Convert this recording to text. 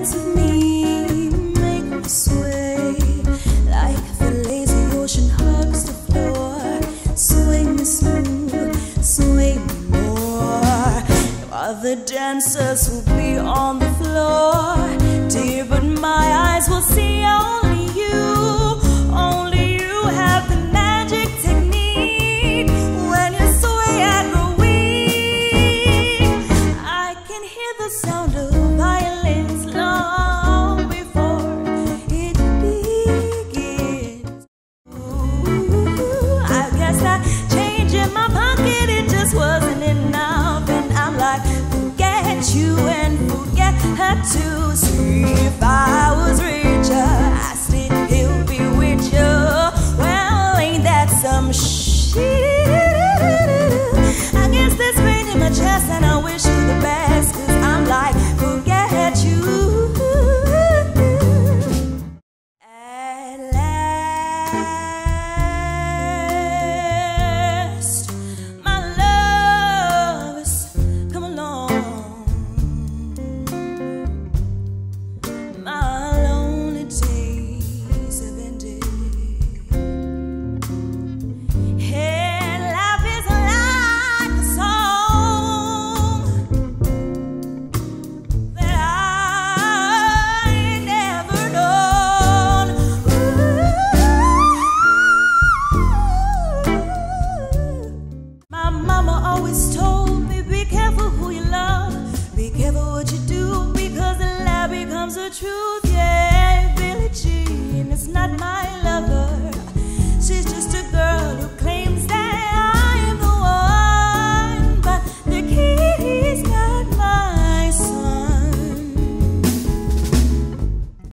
dance with me, make me sway like the lazy ocean hugs the floor. Swing me smooth, sway me more, while the dancers will be on the floor. Dear, but my eyes will see only you. Only you have the magic technique. When you sway, I go weak. I can hear the sound of violins long before it begins. Ooh, I guess that change in my pocket, it just wasn't enough. And I'm like, forget you and forget her too. See, if I was richer, I still be with you. Well, ain't that some shit? I guess there's pain in my chest and I wish you the best, 'cause I'm like, forget you. At last, my love has come along. My lonely days have ended. Hey, life is like a song that I ain't never known. Ooh. My mama always told me, be careful who you love, be careful what you do, because the lie becomes the truth. Yeah, Billie Jean, it's not my